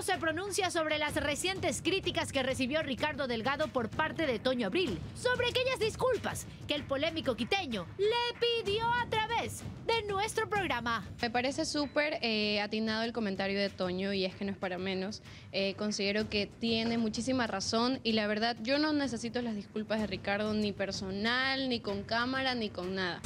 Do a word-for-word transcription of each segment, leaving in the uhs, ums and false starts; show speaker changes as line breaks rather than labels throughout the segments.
se pronuncia sobre las recientes críticas que recibió Ricardo Delgado por parte de Toño Abril, sobre aquellas disculpas que el polémico quiteño le pidió a través de nuestro programa.
Me parece súper eh, atinado el comentario de Toño y es que no es para menos. Eh, considero que tiene muchísima razón y la verdad yo no necesito las disculpas de Ricardo ni personal, ni con cámara, ni con nada.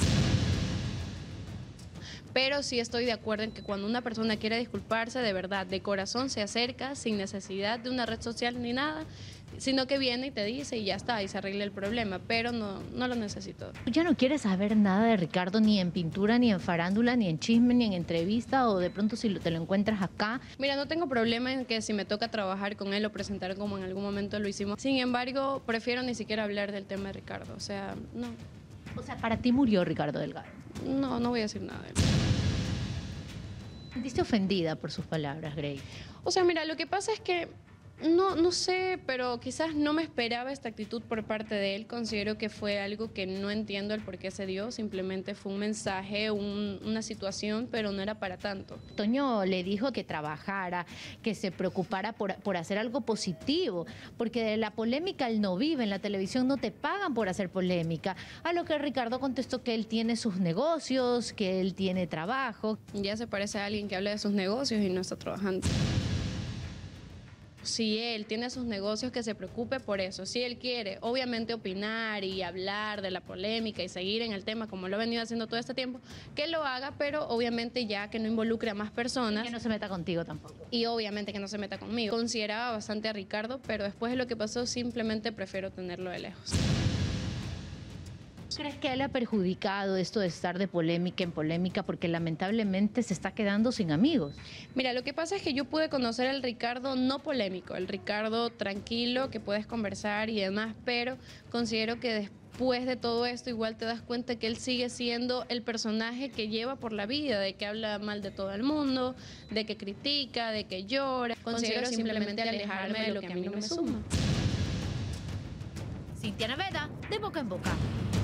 Pero sí estoy de acuerdo en que cuando una persona quiere disculparse, de verdad, de corazón se acerca sin necesidad de una red social ni nada, sino que viene y te dice y ya está, y se arregla el problema, pero no, no lo necesito.
¿Ya no quieres saber nada de Ricardo ni en pintura, ni en farándula, ni en chisme, ni en entrevista, o de pronto si lo- te lo encuentras acá?
Mira, no tengo problema en que si me toca trabajar con él o presentar como en algún momento lo hicimos. Sin embargo, prefiero ni siquiera hablar del tema de Ricardo, o sea, no,
O sea, para ti murió Ricardo Delgado.
no, no voy a decir nada de él.
¿Te sentiste ofendida por sus palabras, Grey?
O sea, mira, lo que pasa es que no, no sé, pero quizás no me esperaba esta actitud por parte de él. Considero que fue algo que no entiendo el por qué se dio. Simplemente fue un mensaje, un- una situación, pero no era para tanto.
Toño le dijo que trabajara, que se preocupara por, por hacer algo positivo, porque de la polémica él no vive, en la televisión no te pagan por hacer polémica. A lo que Ricardo contestó que él tiene sus negocios, que él tiene trabajo.
Ya se parece a alguien que habla de sus negocios y no está trabajando. Si él tiene sus negocios, que se preocupe por eso. Si él quiere, obviamente, opinar y hablar de la polémica y seguir en el tema como lo ha venido haciendo todo este tiempo, que lo haga, pero obviamente ya que no involucre a más personas.
Que no se meta contigo tampoco.
Y obviamente que no se meta conmigo. Consideraba bastante a Ricardo, pero después de lo que pasó simplemente prefiero tenerlo de lejos.
¿Crees que él ha perjudicado esto de estar de polémica en polémica? Porque lamentablemente se está quedando sin amigos.
Mira, lo que pasa es que yo pude conocer al Ricardo no polémico, el Ricardo tranquilo, que puedes conversar y demás, pero considero que después de todo esto igual te das cuenta que él sigue siendo el personaje que lleva por la vida, de que habla mal de todo el mundo, de que critica, de que llora. Considero simplemente alejarme de lo que a mí no me suma.
Cintia Naveda, de Boca en Boca.